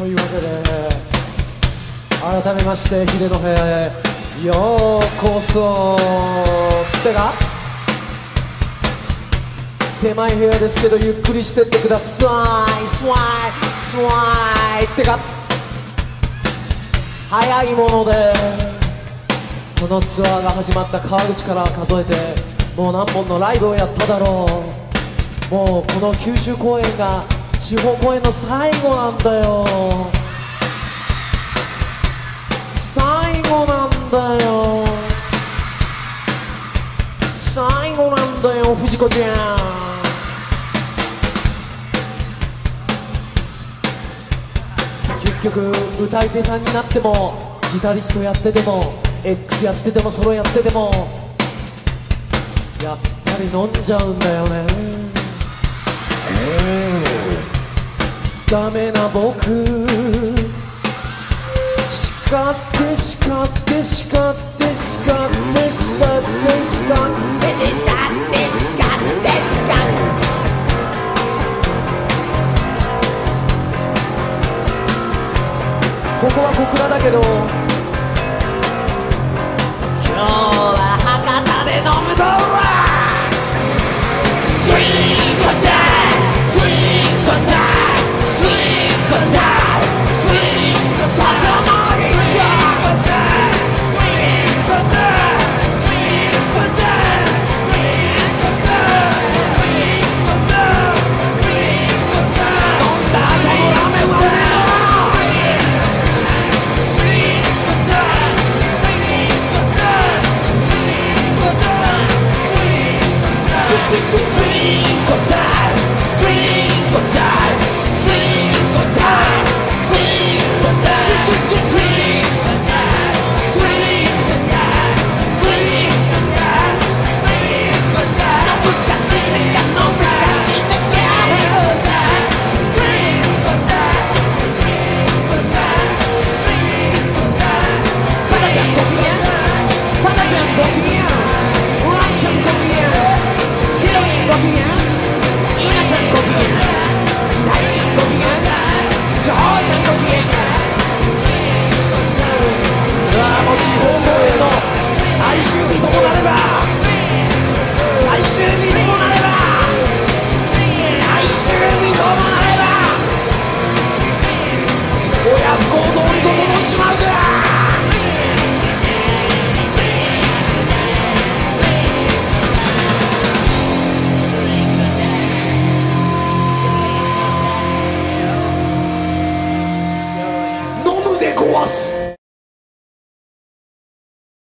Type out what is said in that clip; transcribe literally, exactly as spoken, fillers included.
というわけで改めましてヒデの部屋へようこそ。ってか狭い部屋ですけどゆっくりしてってください。スワイスワイってか早いものでこのツアーが始まった川口から数えてもう何本のライブをやっただろう。もうこの九州公演が地方公演の最後なんだよ。最後なんだよ。最後なんだよ藤子ちゃん。結局歌い手さんになってもギタリストやってても X やっててもソロやっててもやっぱり飲んじゃうんだよね。ダメな僕叱って叱って叱って叱って叱って叱って叱って叱って叱ってここは小倉だけど